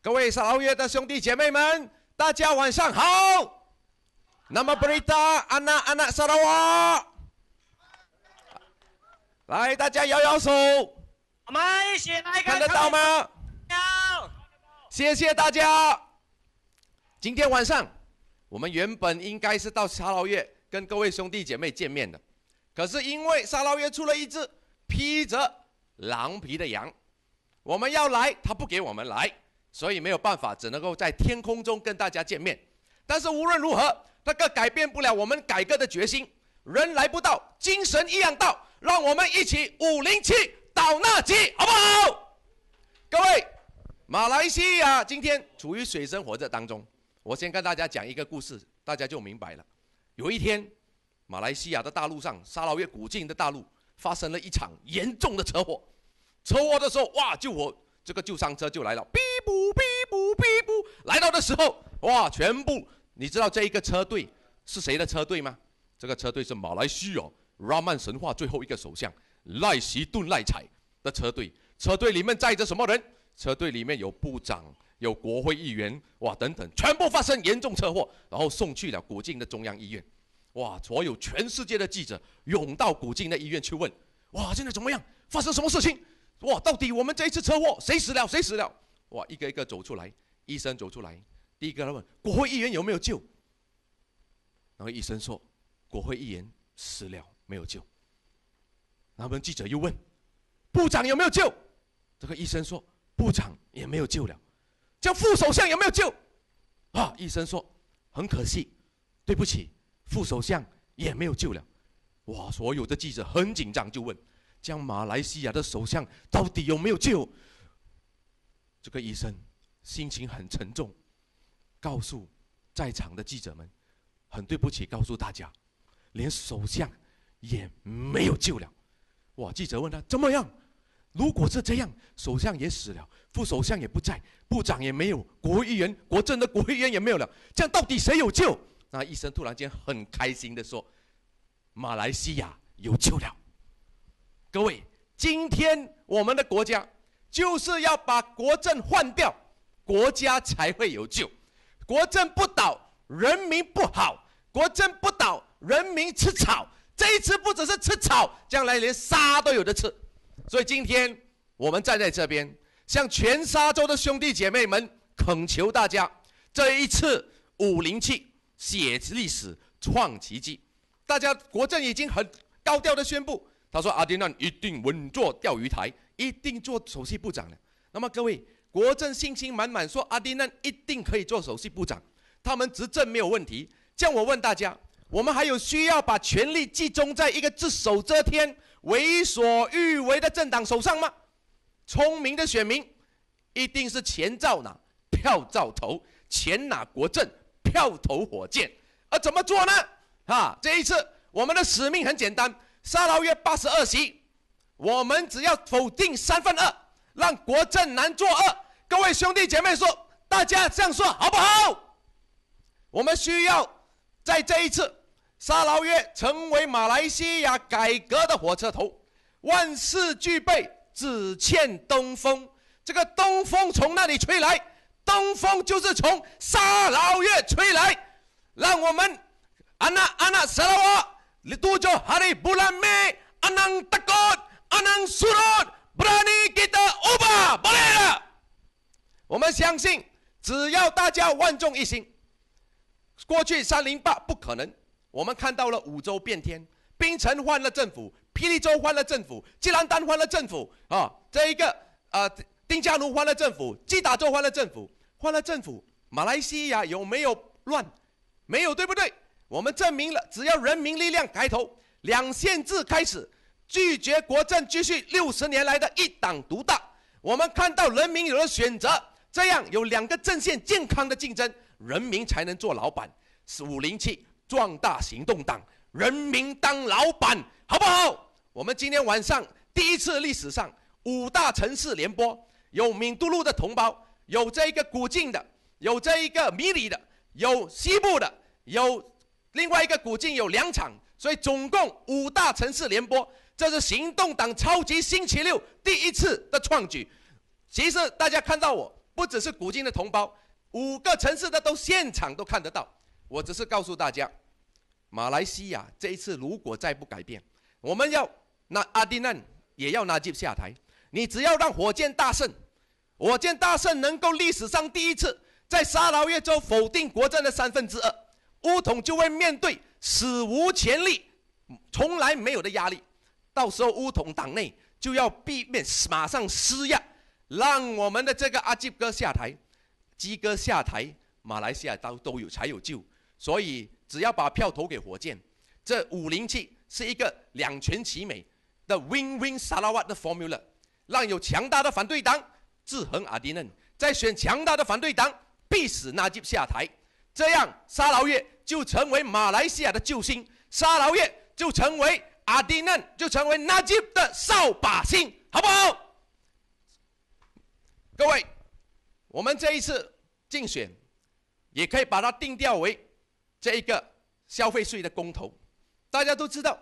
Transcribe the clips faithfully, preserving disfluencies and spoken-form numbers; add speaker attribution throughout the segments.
Speaker 1: 各位沙捞越的兄弟姐妹们，大家晚上好。Nama berita anak-anak Sarawak， 来，大家摇摇手，看得到吗？谢谢大家。今天晚上，我们原本应该是到沙捞越跟各位兄弟姐妹见面的，可是因为沙捞越出了一只披着狼皮的羊，我们要来，他不给我们来，所以没有办法，只能够在天空中跟大家见面。但是无论如何，这个改变不了我们改革的决心。人来不到，精神一样到，让我们一起五零七倒那鸡，好不好？各位，马来西亚今天处于水深火热当中。我先跟大家讲一个故事，大家就明白了。有一天，马来西亚的大陆上，沙捞越古晋的大陆发生了一场严重的车祸。车祸的时候，哇，救火这个救伤车就来了，哔布哔布哔布，来到的时候，哇，全部。你知道这一个车队是谁的车队吗？这个车队是马来西亚拉曼神话最后一个首相赖希顿赖采的车队。车队里面载着什么人？车队里面有部长、有国会议员，哇，等等，全部发生严重车祸，然后送去了古晋的中央医院。哇，所有全世界的记者涌到古晋的医院去问：哇，现在怎么样？发生什么事情？哇，到底我们这一次车祸谁死了？谁死了？哇，一个一个走出来，医生走出来。第一个他问国会议员有没有救，然后医生说国会议员死了，没有救。然后我们记者又问部长有没有救，这个医生说部长也没有救了。叫副首相有没有救？啊，医生说很可惜，对不起，副首相也没有救了。哇，所有的记者很紧张，就问将马来西亚的首相到底有没有救？这个医生心情很沉重，告诉在场的记者们，很对不起，告诉大家，连首相也没有救了。哇！记者问他怎么样？如果是这样，首相也死了，副首相也不在，部长也没有，国会议员、国政的国会议员也没有了，这样到底谁有救？那医生突然间很开心地说：“马来西亚有救了。”各位，今天我们的国家就是要把国政换掉，国家才会有救。国政不倒，人民不好；国政不倒，人民吃草。这一次不只是吃草，将来连沙都有得吃。所以今天我们站在这边，向全沙洲的兄弟姐妹们恳求大家：这一次五零七写历史、创奇迹。大家国政已经很高调的宣布，他说阿迪难一定稳坐钓鱼台，一定做首席部长的。那么各位，国政信心满满，说阿迪难一定可以做首席部长，他们执政没有问题。这样我问大家，我们还有需要把权力集中在一个只手遮天、为所欲为的政党手上吗？聪明的选民一定是钱照拿，票照投，钱拿国政，票投火箭。而怎么做呢？啊，这一次我们的使命很简单，沙捞越八十二席，我们只要否定三分二，让国政难做二。各位兄弟姐妹说，大家这样说好不好？我们需要在这一次沙捞越成为马来西亚改革的火车头，万事俱备，只欠东风。这个东风从哪里吹来？东风就是从沙捞越吹来。让我们 anak-anak Sarawak tujuh hari bulan Mei anang takut anang surut berani kita ubah boleh tak？ 我们相信，只要大家万众一心。过去三零八不可能，我们看到了五州变天，槟城换了政府，霹雳州换了政府，吉兰丹换了政府啊，这一个呃丁加奴换了政府，基打州换了政府，换了政府，马来西亚有没有乱？没有，对不对？我们证明了，只要人民力量抬头，两县制开始，拒绝国政继续六十年来的一党独大。我们看到人民有了选择，这样有两个阵线健康的竞争，人民才能做老板。是五零七壮大行动党，人民当老板，好不好？我们今天晚上第一次历史上五大城市联播，有闽都路的同胞，有这一个古晋的，有这一个米里的，有西部的，有另外一个古晋有两场，所以总共五大城市联播，这是行动党超级星期六第一次的创举。其实大家看到我不只是古晋的同胞，五个城市的都现场都看得到。我只是告诉大家，马来西亚这一次如果再不改变，我们要拿阿迪难也要拿吉下台。你只要让火箭大胜，火箭大胜能够历史上第一次在沙劳越州否定国阵的三分之二，巫统就会面对史无前例、从来没有的压力。到时候巫统党内就要避免马上施压，让我们的这个阿吉哥下台，基哥下台，马来西亚都都有才有救。所以只要把票投给火箭，这五零七是一个两全其美的 Win-Win Sarawak 的 formula， 让有强大的反对党制衡阿迪嫩，再选强大的反对党逼使纳吉下台，这样沙劳越就成为马来西亚的救星，沙劳越就成为阿迪嫩，就成为纳吉的扫把星，好不好？各位，我们这一次竞选也可以把它定调为这一个消费税的公投。大家都知道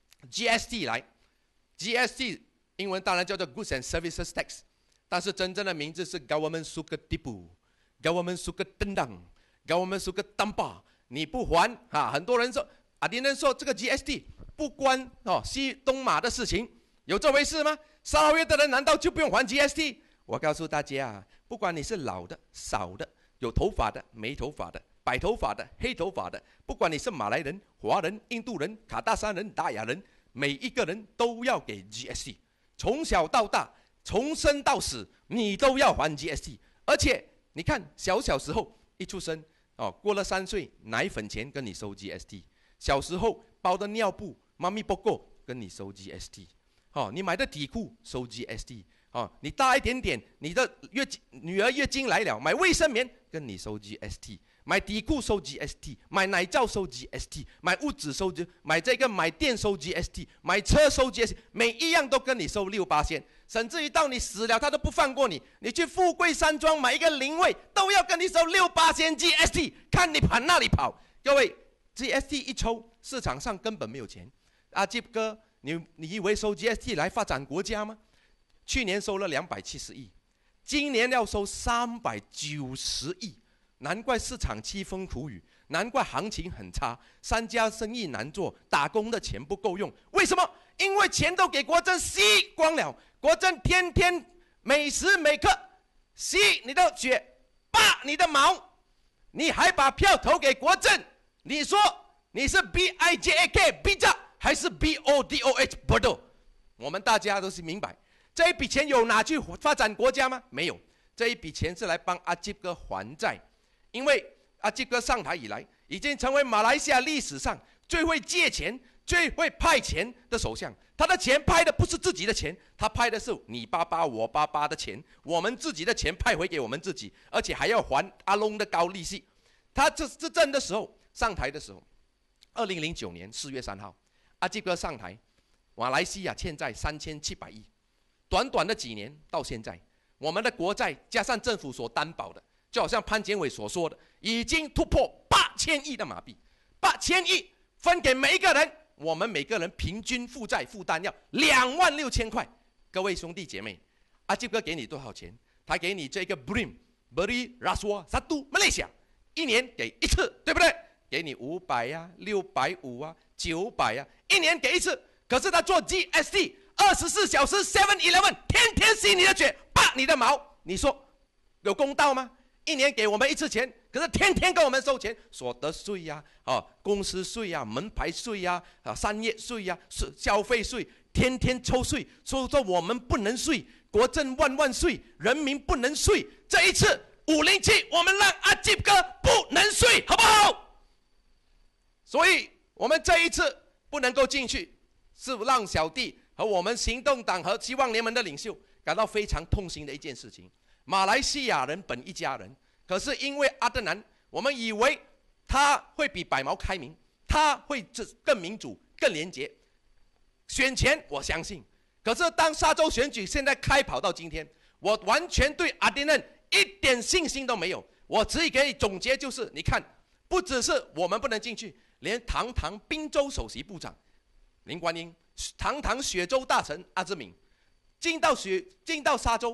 Speaker 1: G S T 来 ，G S T 英文当然叫做 Goods and Services Tax， 但是真正的名字是 Government Suka Tipu、Government Suka Tendang、Government Suka Tampa。你不还啊？很多人说，阿迪人说这个 G S T 不关哦西东马的事情，有这回事吗？沙劳越的人难道就不用还 G S T？ 我告诉大家啊，不管你是老的、少的、有头发的、没头发的、白头发的、黑头发的，不管你是马来人、华人、印度人、卡达山人、达雅人，每一个人都要给 G S T。从小到大，从生到死，你都要还 G S T。而且你看，小小时候一出生，哦，过了三岁，奶粉钱跟你收 G S T； 小时候包的尿布，妈咪不够跟你收 G S T。哦，你买的底裤收 G S T。哦，你大一点点，你的月女儿月经来了，买卫生棉跟你收 G S T， 买底裤收 G S T， 买奶罩收 G S T， 买物质收 G， 买这个买电收 G S T， 买车收 G S T， 每一样都跟你收六八仙，甚至于到你死了，他都不放过你。你去富贵山庄买一个灵位，都要跟你收六八仙 G S T， 看你往哪里跑。各位 ，G S T 一抽，市场上根本没有钱。阿吉哥，你你以为收 G S T 来发展国家吗？去年收了两百七十亿，今年要收三百九十亿，难怪市场凄风苦雨，难怪行情很差，商家生意难做，打工的钱不够用。为什么？因为钱都给国政吸光了，国政天天每时每刻吸你的血，拔你的毛，你还把票投给国政？你说你是 B I J A K 逼着还是 B O D O H 不斗？我们大家都是明白。这一笔钱有拿去发展国家吗？没有，这一笔钱是来帮阿吉哥还债。因为阿吉哥上台以来，已经成为马来西亚历史上最会借钱、最会派钱的首相。他的钱派的不是自己的钱，他派的是你爸爸、我爸爸的钱，我们自己的钱派回给我们自己，而且还要还阿龙的高利息。他这执政的时候，上台的时候，二零零九年四月三号，阿吉哥上台，马来西亚欠债三千七百亿。短短的几年到现在，我们的国债加上政府所担保的，就好像潘建伟所说的，已经突破八千亿的马币，八千亿分给每一个人，我们每个人平均负债负担要两万六千块。各位兄弟姐妹，阿吉哥给你多少钱？他给你这个 Brim Beri Rasuah Satu Malaysia， 一年给一次，对不对？给你五百呀、六百五啊、九百啊，一年给一次。可是他做 G S T。二十四小时 seven eleven 天天吸你的血，拔你的毛，你说有公道吗？一年给我们一次钱，可是天天跟我们收钱，所得税呀、啊，啊，公司税呀、啊，门牌税呀、啊，啊，商业税呀、啊，消费税，天天抽税，说说我们不能税，国政万万岁，人民不能税。这一次五零七，我们让阿吉哥不能税，好不好？所以我们这一次不能够进去，是让小弟和我们行动党和希望联盟的领袖感到非常痛心的一件事情。马来西亚人本一家人，可是因为阿德南，我们以为他会比百毛开明，他会更民主、更廉洁。选前我相信，可是当沙州选举现在开跑到今天，我完全对阿迪嫩一点信心都没有。我只可以总结就是，你看，不只是我们不能进去，连堂堂滨州首席部长林冠英，堂堂雪州大臣阿兹敏，进到雪进到沙州，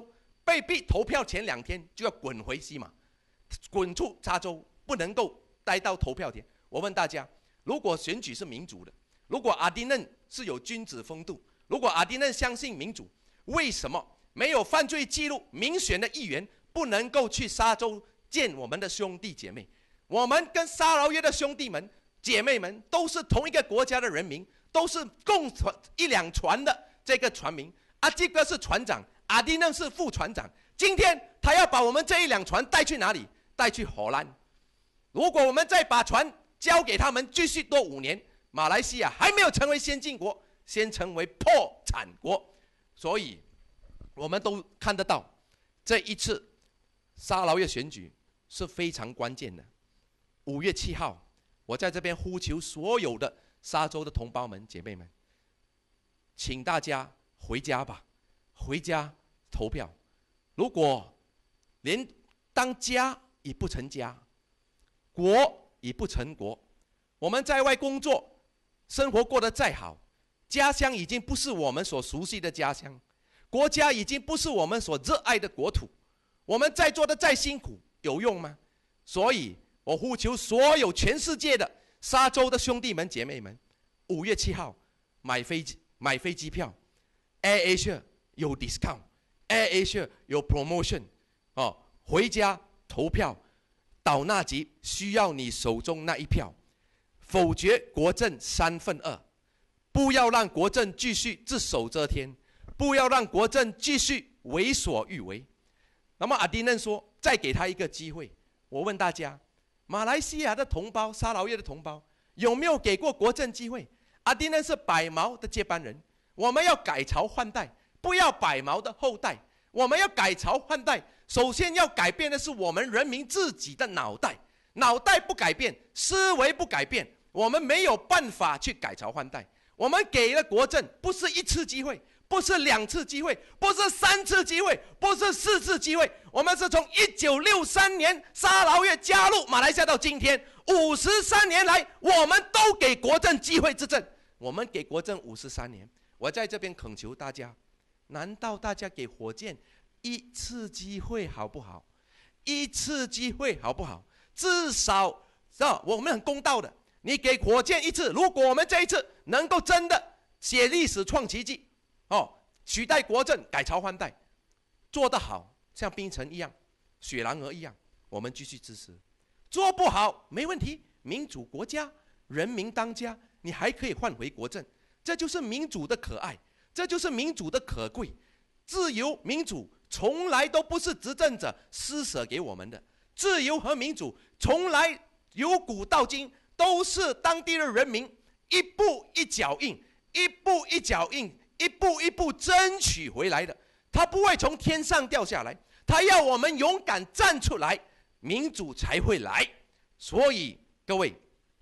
Speaker 1: 被逼投票前两天就要滚回西马，滚出沙州，不能够待到投票天。我问大家，如果选举是民主的，如果阿迪嫩是有君子风度，如果阿迪嫩相信民主，为什么没有犯罪记录、民选的议员不能够去沙州见我们的兄弟姐妹？我们跟沙劳越的兄弟们、姐妹们都是同一个国家的人民，都是共船一两船的这个船民。阿基哥是船长，阿迪嫩是副船长。今天他要把我们这一辆船带去哪里？带去荷兰。如果我们再把船交给他们，继续多五年，马来西亚还没有成为先进国，先成为破产国。所以，我们都看得到，这一次沙劳越选举是非常关键的。五月七号，我在这边呼求所有的沙州的同胞们、姐妹们，请大家回家吧，回家投票。如果连当家也不成家，国也不成国，我们在外工作，生活过得再好，家乡已经不是我们所熟悉的家乡，国家已经不是我们所热爱的国土，我们在做的再辛苦，有用吗？所以我呼求所有全世界的沙州的兄弟们、姐妹们，五月七号买飞机买飞机票 ，AirAsia 有 discount，AirAsia 有 promotion， 哦，回家投票，倒纳吉需要你手中那一票，否决国政三分二，不要让国政继续只手遮天，不要让国政继续为所欲为。那么阿迪嫩说，再给他一个机会。我问大家，马来西亚的同胞、沙劳越的同胞，有没有给过国政机会？阿迪嫩是百毛的接班人，我们要改朝换代，不要百毛的后代。我们要改朝换代，首先要改变的是我们人民自己的脑袋，脑袋不改变，思维不改变，我们没有办法去改朝换代。我们给了国政，不是一次机会，不是两次机会，不是三次机会，不是四次机会，我们是从一九六三年沙劳越加入马来西亚到今天五十三年来，我们都给国政机会执政。我们给国政五十三年，我在这边恳求大家，难道大家给火箭一次机会好不好？一次机会好不好？至少啊，我们很公道的，你给火箭一次，如果我们这一次能够真的写历史创奇迹，哦，取代国政改朝换代，做得好，像槟城一样，雪兰莪一样，我们继续支持。做不好没问题，民主国家，人民当家，你还可以换回国政，这就是民主的可爱，这就是民主的可贵。自由民主从来都不是执政者施舍给我们的，自由和民主从来由古到今都是当地的人民一步一脚印，一步一脚印，一步一步争取回来的。它不会从天上掉下来，它要我们勇敢站出来，民主才会来。所以各位，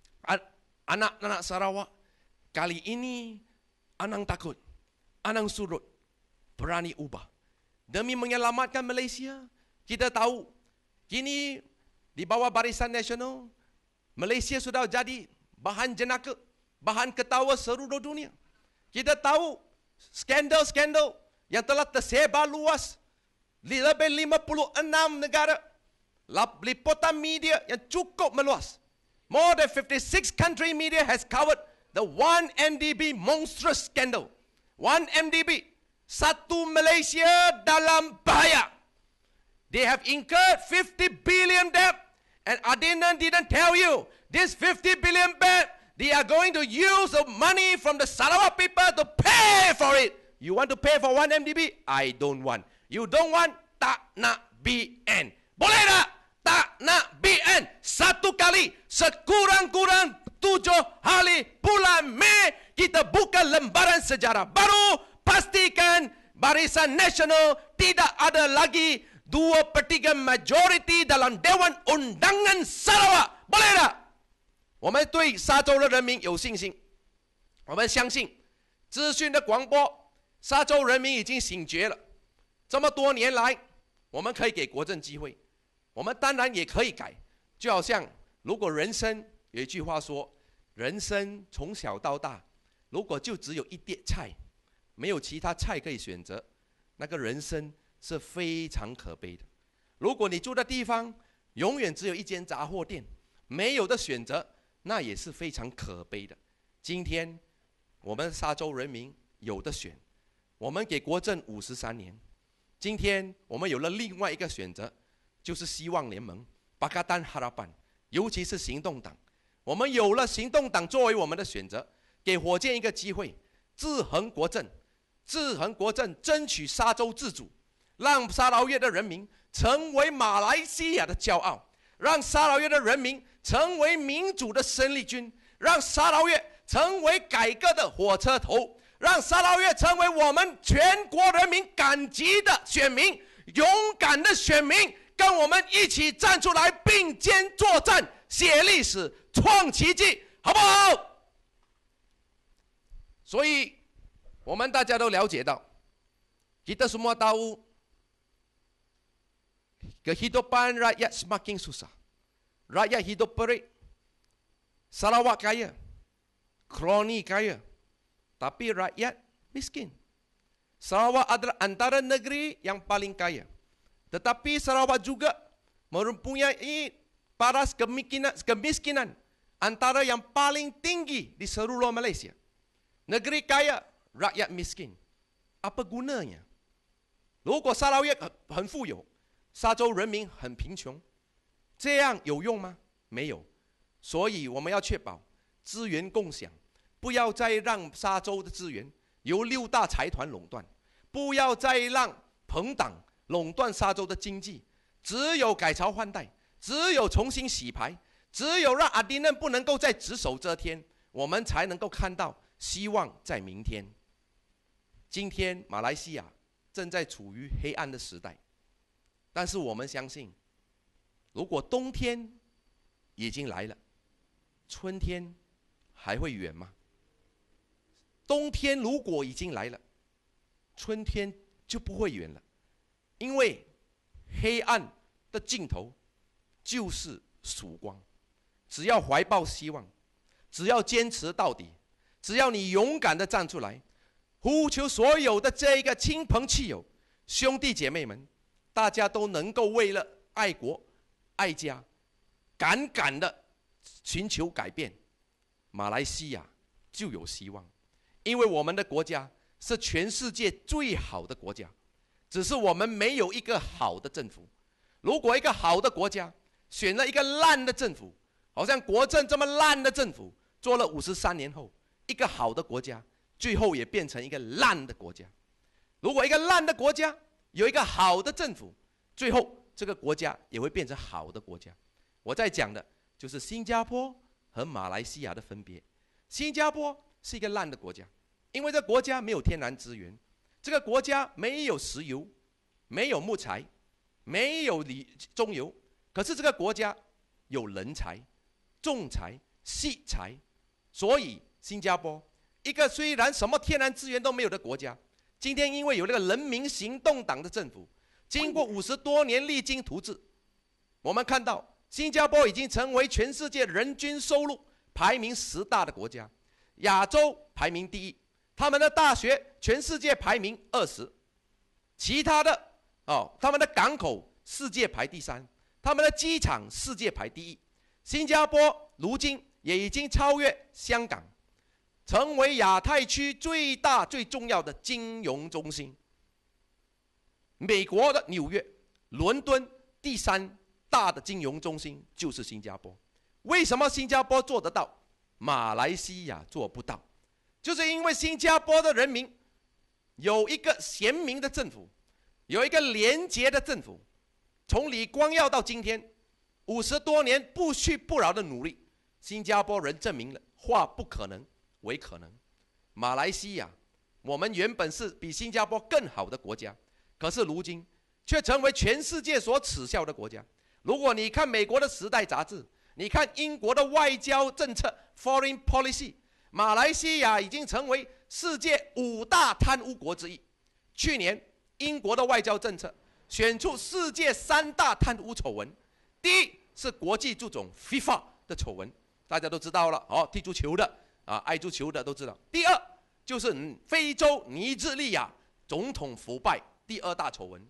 Speaker 1: anak-anak Sarawak, kali ini Anang takut, Anang surut, berani ubah demi menyelamatkan Malaysia. Kita tahu kini di bawah Barisan Nasional, Malaysia sudah jadi bahan jenaka, bahan ketawa seluruh dunia. Kita tahu skandal-skandal yang telah tersebar luas di lebih lima puluh enam negara, liputan media yang cukup meluas. More than fifty-six country media has covered the one M D B monstrous scandal. one M D B, satu Malaysia dalam bahaya. They have incurred fifty billion debt, and Adinan didn't tell you this fifty billion debt, they are going to use the money from the Sarawak people to pay for it. You want to pay for one M D B? I don't want. You don't want? Tak nak B N. Boleh tak? Tak nak B N. Satu kali, sekurang-kurang tujuh hari bulan Mei, kita buka lembaran sejarah baru. Pastikan Barisan Nasional tidak ada lagi dua per tiga majority dalam Dewan Undangan Sarawak. Boleh tak? 我们对沙州的人民有信心，我们相信资讯的广播，沙州人民已经醒觉了。这么多年来，我们可以给国政机会，我们当然也可以改。就好像如果人生有一句话说，人生从小到大，如果就只有一碟菜，没有其他菜可以选择，那个人生是非常可悲的。如果你住的地方永远只有一间杂货店，没有的选择，那也是非常可悲的。今天我们沙州人民有的选，我们给国政五十三年，今天我们有了另外一个选择，就是希望联盟、巴卡丹哈拉班，尤其是行动党。我们有了行动党作为我们的选择，给火箭一个机会，制衡国政，制衡国政，争取沙州自主，让沙劳越的人民成为马来西亚的骄傲，让沙劳越的人民成为民主的生力军，让沙劳越成为改革的火车头，让沙劳越成为我们全国人民感激的选民，勇敢的选民，跟我们一起站出来，并肩作战，写历史，创奇迹，好不好？所以我们大家都了解到， kita semua tahu kehidupan rakyat semakin susah. Rakyat hidup perit. Sarawak kaya, Kroni kaya, tapi rakyat miskin. Sarawak adalah antara negeri yang paling kaya, tetapi Sarawak juga mempunyai paras kemiskinan, kemiskinan antara yang paling tinggi di seluruh Malaysia. Negeri kaya, rakyat miskin. Apa gunanya? 如果沙劳越很富有，沙州人民很贫穷，这样有用吗？没有。所以我们要确保资源共享，不要再让沙州的资源由六大财团垄断，不要再让朋党垄断沙州的经济。只有改朝换代，只有重新洗牌，只有让阿迪嫩不能够再只手遮天，我们才能够看到希望在明天。今天马来西亚正在处于黑暗的时代，但是我们相信，如果冬天已经来了，春天还会远吗？冬天如果已经来了，春天就不会远了，因为黑暗的尽头就是曙光。只要怀抱希望，只要坚持到底，只要你勇敢地站出来，呼求所有的这个亲朋戚友、兄弟姐妹们，大家都能够为了爱国、爱家，敢敢地寻求改变，马来西亚就有希望。因为我们的国家是全世界最好的国家，只是我们没有一个好的政府。如果一个好的国家选了一个烂的政府，好像国政这么烂的政府，做了五十三年后，一个好的国家最后也变成一个烂的国家。如果一个烂的国家有一个好的政府，最后这个国家也会变成好的国家。我在讲的就是新加坡和马来西亚的分别。新加坡是一个烂的国家，因为这个国家没有天然资源，这个国家没有石油，没有木材，没有中油，可是这个国家有人才、重材、细材，所以新加坡一个虽然什么天然资源都没有的国家，今天因为有那个人民行动党的政府，经过五十多年励精图治，我们看到新加坡已经成为全世界人均收入排名十大的国家，亚洲排名第一，他们的大学全世界排名二十，其他的哦，他们的港口世界排第三，他们的机场世界排第一。新加坡如今也已经超越香港，成为亚太区最大最重要的金融中心。美国的纽约、伦敦第三大的金融中心就是新加坡。为什么新加坡做得到，马来西亚做不到？就是因为新加坡的人民有一个贤明的政府，有一个廉洁的政府。从李光耀到今天，五十多年不屈不挠的努力，新加坡人证明了化不可能为可能。马来西亚，我们原本是比新加坡更好的国家，可是如今却成为全世界所耻笑的国家。如果你看美国的《时代》杂志，你看英国的外交政策 （Foreign Policy）， 马来西亚已经成为世界五大贪污国之一。去年英国的外交政策选出世界三大贪污丑闻，第一是国际足总 FIFA 的丑闻，大家都知道了，哦，踢足球的啊，爱足球的都知道。第二就是非洲尼日利亚总统腐败第二大丑闻。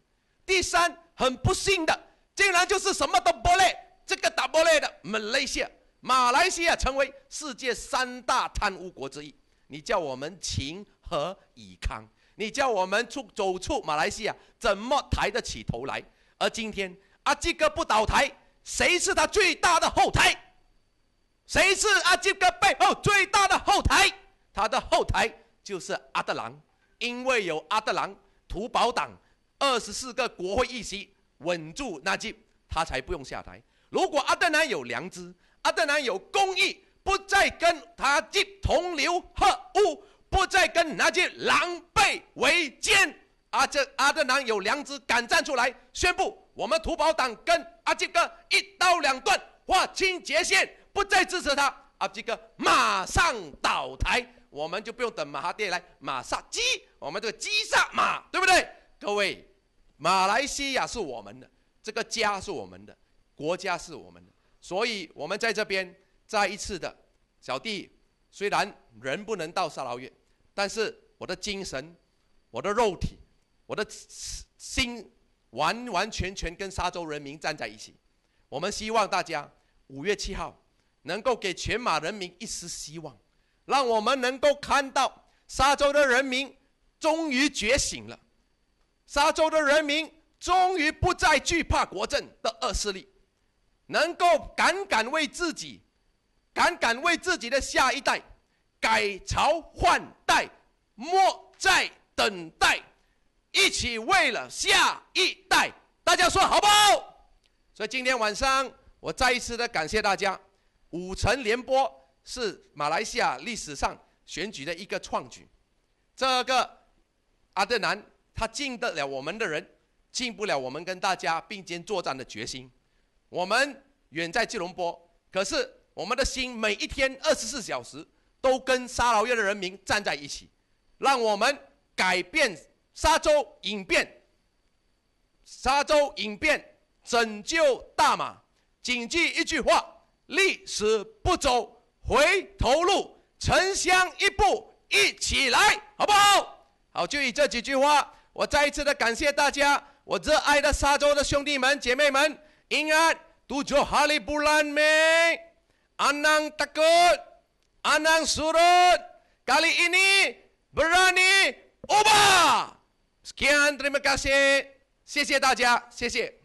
Speaker 1: 第三，很不幸的，竟然就是什么都不累，这个打不累的马来西亚，马来西亚成为世界三大贪污国之一。你叫我们情何以堪？你叫我们出走出马来西亚，怎么抬得起头来？而今天阿基哥不倒台，谁是他最大的后台？谁是阿基哥背后最大的后台？他的后台就是阿德朗，因为有阿德朗，土保党二十四个国会议席稳住纳吉，他才不用下台。如果阿德南有良知，阿德南有公义，不再跟纳吉同流合污，不再跟纳吉狼狈为奸，阿这阿德南有良知，敢站出来宣布，我们土保党跟阿基哥一刀两断，划清界限，不再支持他，阿基哥马上倒台，我们就不用等马哈蒂来马杀鸡，我们这个鸡杀马，对不对？各位，马来西亚是我们的，这个家是我们的，国家是我们的，所以我们在这边再一次的，小弟虽然人不能到沙劳越，但是我的精神、我的肉体、我的心完完全全跟沙州人民站在一起。我们希望大家五月七号能够给全马人民一丝希望，让我们能够看到沙州的人民终于觉醒了，沙州的人民终于不再惧怕国政的恶势力，能够敢敢为自己、敢敢为自己的下一代改朝换代，莫再等待，一起为了下一代，大家说好不好？所以今天晚上我再一次的感谢大家。五城联播是马来西亚历史上选举的一个创举，这个阿德南他进得了我们的人，进不了我们跟大家并肩作战的决心。我们远在吉隆坡，可是我们的心每一天二十四小时都跟沙劳越的人民站在一起，让我们改变沙州，引变沙州，引变拯救大马。谨记一句话：历史不走回头路，城乡一步一起来，好不好？好，就以这几句话，我再一次的感谢大家，我热爱的沙州的兄弟们姐妹们。Ingat tujuh hari bulan Mei, Anang takut, Anang surut, kali ini berani ubah. Sekian, terima kasih，谢谢大家，谢谢。